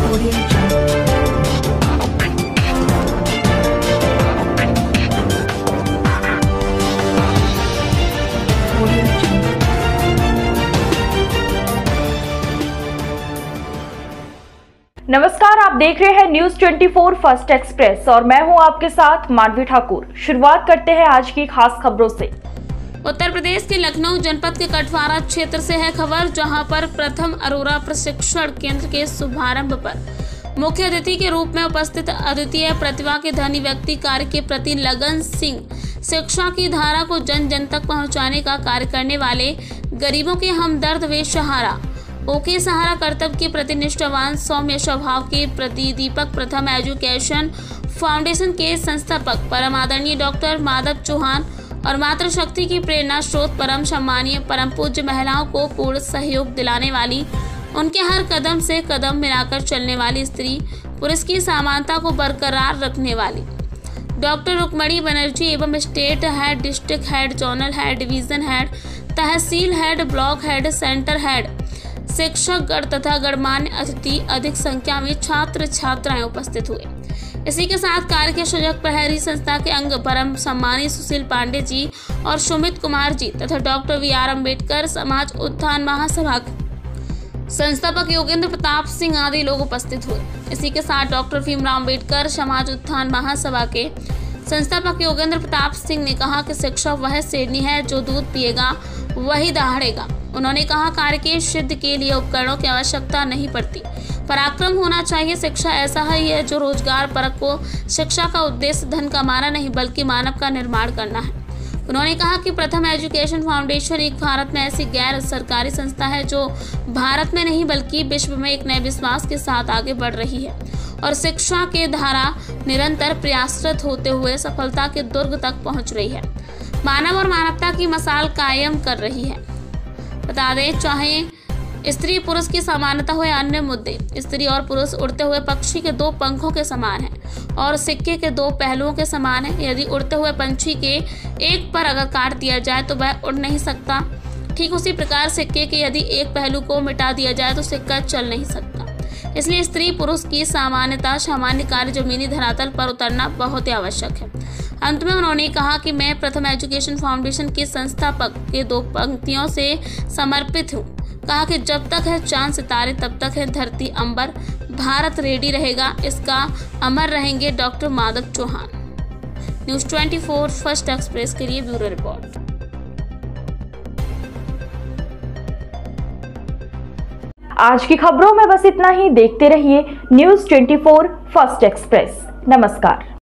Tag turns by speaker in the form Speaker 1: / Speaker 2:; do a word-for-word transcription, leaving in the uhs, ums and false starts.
Speaker 1: नमस्कार, आप देख रहे हैं न्यूज चौबीस फर्स्ट एक्सप्रेस और मैं हूं आपके साथ मानवी ठाकुर। शुरुआत करते हैं आज की खास खबरों से।
Speaker 2: उत्तर प्रदेश के लखनऊ जनपद के कटवारा क्षेत्र से है खबर, जहां पर प्रथम अरोरा प्रशिक्षण केंद्र के शुभारंभ पर मुख्य अतिथि के रूप में उपस्थित अद्वितीय प्रतिभा के धनी व्यक्ति कार्य के प्रति लगन सिंह, शिक्षा की धारा को जन जन तक पहुंचाने का कार्य करने वाले, गरीबों के हमदर्द वे सहारा, ओके सहारा कर्तव्य के प्रति निष्ठावान, सौम्य स्वभाव के प्रति दीपक प्रथम एजुकेशन फाउंडेशन के संस्थापक परम आदरणीय डॉक्टर माधव चौहान और मातृशक्ति की प्रेरणा स्रोत परम सम्मानीय परम पूज्य महिलाओं को पूर्ण सहयोग दिलाने वाली, उनके हर कदम से कदम मिलाकर चलने वाली स्त्री पुरुष की समानता को बरकरार रखने वाली डॉक्टर रुक्मणी बनर्जी एवं state head, district head, zonal head, division head, tehsil head, block head, centre head, शिक्षक गण तथा गणमान्य अतिथि अधिक संख्या में छात्र छात्राएं उपस्थित हुए। इसी के साथ कार्य के संयोजक प्रहरी संस्था के अंग परम सम्मानित सुशील पांडे जी और सुमित कुमार जी तथा डॉक्टर वी आर अम्बेडकर समाज उत्थान महासभा संस्थापक योगेंद्र प्रताप सिंह आदि लोग उपस्थित हुए। इसी के साथ डॉक्टर भीमराव अम्बेडकर समाज उत्थान महासभा के संस्थापक योगेंद्र प्रताप सिंह ने कहा कि शिक्षा वह शेरनी है जो दूध पिएगा वही दहाड़ेगा। उन्होंने कहा कार्य के सिद्ध के लिए उपकरणों की आवश्यकता नहीं पड़ती, पराक्रम होना चाहिए। शिक्षा ऐसा ही है जो रोजगार परक को। शिक्षा का उद्देश्य धन कमाना नहीं बल्कि मानव का निर्माण करना है। उन्होंने कहा कि प्रथम एजुकेशन फाउंडेशन एक भारत में ऐसी गैर सरकारी संस्था है जो भारत में नहीं बल्कि विश्व में एक नए विश्वास के साथ आगे बढ़ रही है और शिक्षा के धारा निरंतर प्रयासरत होते हुए सफलता के दुर्ग तक पहुंच रही है, मानव और मानवता की मिसाल कायम कर रही है। बता दें, चाहे स्त्री पुरुष की समानता हो या अन्य मुद्दे, स्त्री और पुरुष उड़ते हुए पक्षी के दो पंखों के समान हैं और सिक्के के दो पहलुओं के समान हैं। यदि उड़ते हुए पंछी के एक पर अगर काट दिया जाए तो वह उड़ नहीं सकता, ठीक उसी प्रकार सिक्के के यदि एक पहलू को मिटा दिया जाए तो सिक्का चल नहीं सकता। इसलिए स्त्री पुरुष की समानता, सामान्य कार्य जमीनी धरातल पर उतरना बहुत ही आवश्यक है। अंत में उन्होंने कहा कि मैं प्रथम एजुकेशन फाउंडेशन के संस्थापक के दो पंक्तियों से समर्पित हूँ। कहा कि जब तक है चांद सितारे तब तक है धरती अंबर, भारत रेडी रहेगा, इसका अमर रहेंगे डॉक्टर माधव चौहान। न्यूज चौबीस फर्स्ट एक्सप्रेस के लिए ब्यूरो रिपोर्ट।
Speaker 1: आज की खबरों में बस इतना ही। देखते रहिए न्यूज चौबीस फर्स्ट एक्सप्रेस। नमस्कार।